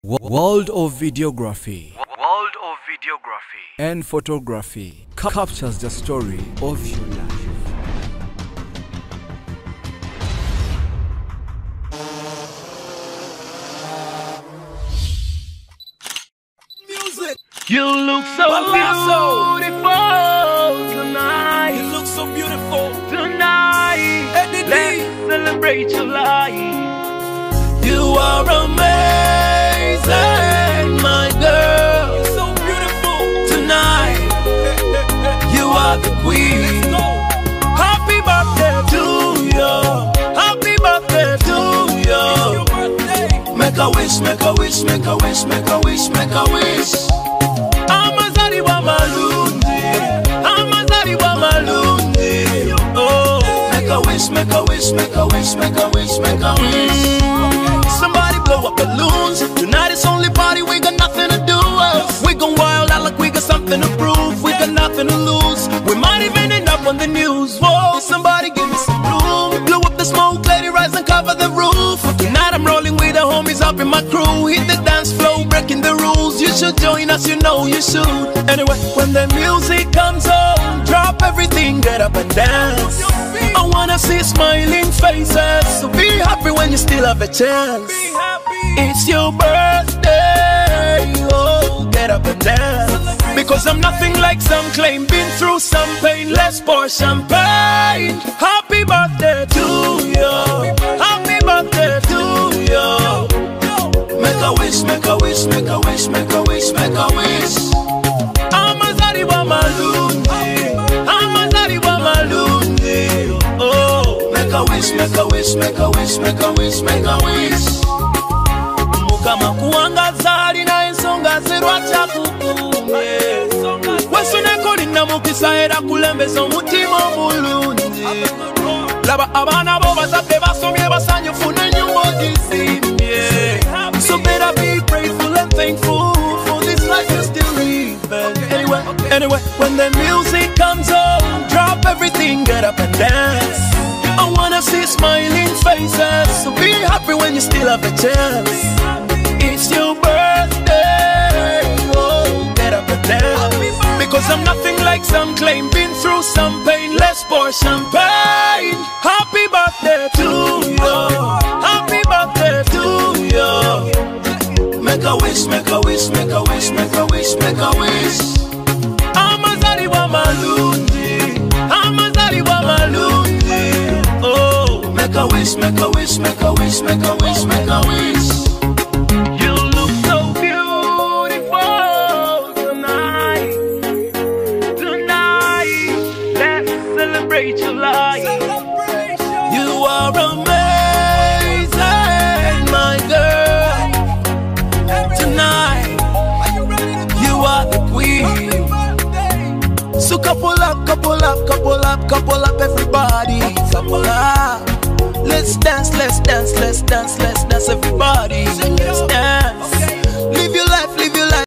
World of videography and photography captures the story of your life. Music. You look so beautiful tonight. You look so beautiful tonight. Let's celebrate your life. You are amazing, my girl. You're so beautiful tonight. You are the queen. Happy birthday to you. Happy birthday to you. Make a wish, make a wish, make a wish, make a wish, make a wish. Amazari wa malundi, Amazari wa malundi. Oh, make a wish, make a wish, make a wish, make a wish, make a wish. Somebody blow up balloons. Tonight it's only party, we got nothing to do. We gon' wild out like we got something to prove. We got nothing to lose. We might even end up on the news. Whoa, somebody give me some room. Blow up the smoke, let it rise and cover the roof. Tonight I'm rolling with the homies up in my crew. Hit the dance floor, breaking the rules. You should join us, you know you should. Anyway, when the music comes on, drop everything, get up and dance. I wanna see smiling faces, so be happy when you still have a chance. It's your birthday, oh, get up and dance. Because I'm nothing like some claim, been through some pain, let's pour champagne. Happy birthday to you, happy birthday to you. Make a wish, make a wish, make a wish, make a wish, make a wish. Amazari wa malundi, Amazari wa malundi. Oh, make a wish, make a wish, make a wish, make a wish, make a wish. Mukama kuangaza alina ensonga zerwacha kukume. Wesuneko lina mukisa era kulembeza omutima omulungi. Laba abana bo bazadde basomye basanyufu n'ennyumba ogisimbye. So better be grateful and thankful for this life you're still living. Anyway, when the music comes on, drop everything, get up and dance. I wanna see smiling faces, so be happy when you still have a chance. It's your birthday, oh, get up and dance. Because I'm nothing like some claim, been through some pain, let's pour champagne. Happy birthday to you, happy birthday to you. Make a wish, make a wish, make a wish, make a wish, make a wish. Amazari wa malundi, Amazari wa malundi. Oh, make a wish, make a wish, make a wish, make a wish, make a wish. You look so beautiful tonight. Tonight, let's celebrate your life. You are amazing, my girl. Tonight, you are the queen. So couple up, couple up, couple up, couple up, everybody. Couple up. Let's dance, let's dance, let's dance, let's dance, everybody. Let's dance.